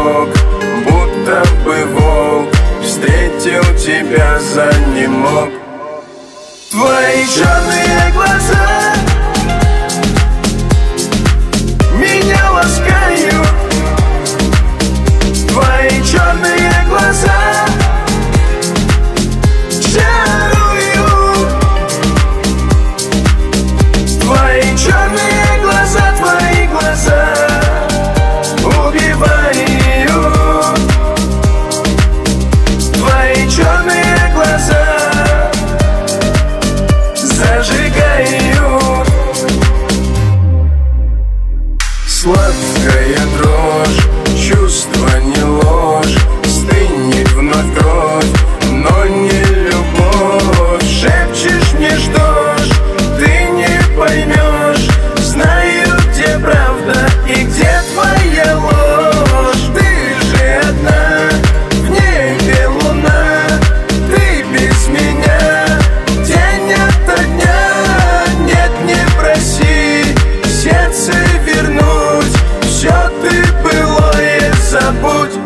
мог, будто бы волк встретил тебя за немок. Твои черные глаза меня ласкают. Твои черные глаза чаруют. Твои черные глаза, твои глаза убивают. Твои черные глаза зажигают. Сладкая дрожь, чувство не ложь, стынет вновь кровь, но не любовь. Шепчешь мне, что ж, ты не поймешь. Знаю, где правда и где твоя ложь. Ты же одна, в небе луна, ты без меня день ото дня. Нет, не проси сердце вернуть, все ты былое забудь.